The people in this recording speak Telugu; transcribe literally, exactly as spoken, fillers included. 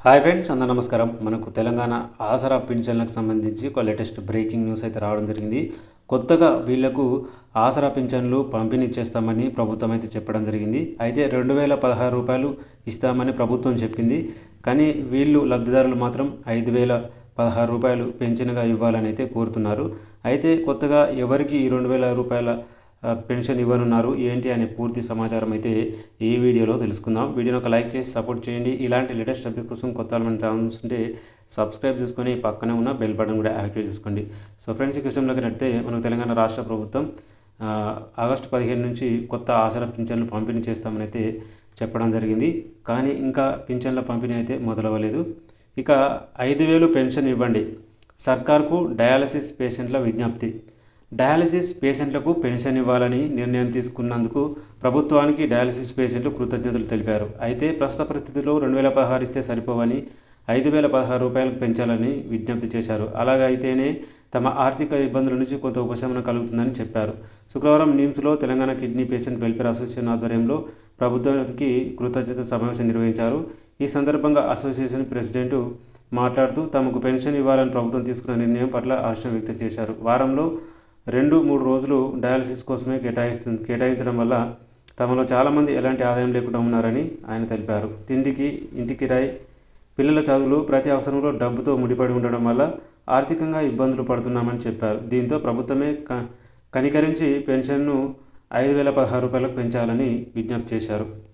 హాయ్ ఫ్రెండ్స్, అందరూ నమస్కారం. మనకు తెలంగాణ ఆసరా పింఛన్లకు సంబంధించి ఒక లేటెస్ట్ బ్రేకింగ్ న్యూస్ అయితే రావడం జరిగింది. కొత్తగా వీళ్లకు ఆసరా పింఛన్లు పంపిణీ చేస్తామని ప్రభుత్వం అయితే చెప్పడం జరిగింది. అయితే రెండు వేల పదహారు రూపాయలు ఇస్తామని ప్రభుత్వం చెప్పింది. కానీ వీళ్ళు లబ్ధిదారులు మాత్రం ఐదు వేల పదహారు రూపాయలు పెన్షన్గా ఇవ్వాలని అయితే కోరుతున్నారు. అయితే కొత్తగా ఎవరికి ఈ రెండు వేల రూపాయల పెన్షన్ ఇవ్వనున్నారు ఏంటి అనే పూర్తి సమాచారం అయితే ఈ వీడియోలో తెలుసుకుందాం. వీడియోని ఒక లైక్ చేసి సపోర్ట్ చేయండి. ఇలాంటి లేటెస్ట్ అప్డేట్ కోసం కొత్త మన ఛానల్స్ ఉంటే సబ్స్క్రైబ్ చేసుకొని పక్కనే ఉన్న బెల్ బటన్ కూడా యాక్టివేట్ చేసుకోండి. సో ఫ్రెండ్స్, ఈ విషయంలోకి నడితే మనకు తెలంగాణ రాష్ట్ర ప్రభుత్వం ఆగస్టు పదిహేను నుంచి కొత్త ఆసరా పింఛన్లు పంపిణీ చేస్తామని అయితే చెప్పడం జరిగింది. కానీ ఇంకా పింఛన్ల పంపిణీ అయితే మొదలవ్వలేదు. ఇక ఐదు వేలు పెన్షన్ ఇవ్వండి, సర్కార్కు డయాలసిస్ పేషెంట్ల విజ్ఞప్తి. డయాలసిస్ పేషెంట్లకు పెన్షన్ ఇవ్వాలని నిర్ణయం తీసుకున్నందుకు ప్రభుత్వానికి డయాలసిస్ పేషెంట్లు కృతజ్ఞతలు తెలిపారు. అయితే ప్రస్తుత పరిస్థితుల్లో రెండు వేల పదహారు ఇస్తే సరిపోవని ఐదు వేల పదహారు రూపాయలకు పెంచాలని విజ్ఞప్తి చేశారు. అలాగైతేనే తమ ఆర్థిక ఇబ్బందుల నుంచి కొంత ఉపశమనం కలుగుతుందని చెప్పారు. శుక్రవారం నిమ్స్లో Telangana kidney patient welfare association ఆధ్వర్యంలో ప్రభుత్వానికి కృతజ్ఞత సమావేశం నిర్వహించారు. ఈ సందర్భంగా అసోసియేషన్ ప్రెసిడెంట్ మాట్లాడుతూ తమకు పెన్షన్ ఇవ్వాలని ప్రభుత్వం తీసుకున్న నిర్ణయం పట్ల హర్షం వ్యక్తం చేశారు. వారంలో రెండు మూడు రోజులు డయాలసిస్ కోసమే కేటాయిస్తుంది కేటాయించడం వల్ల తమలో చాలామంది ఎలాంటి ఆదాయం లేకుండా ఉన్నారని ఆయన తెలిపారు. తిండికి, ఇంటి కిరాయి, పిల్లల చదువులు, ప్రతి అవసరంలో డబ్బుతో ముడిపడి ఉండడం వల్ల ఆర్థికంగా ఇబ్బందులు పడుతున్నామని చెప్పారు. దీంతో ప్రభుత్వమే కనికరించి పెన్షన్ను ఐదు వేల పదహారు రూపాయలకు పెంచాలని విజ్ఞప్తి చేశారు.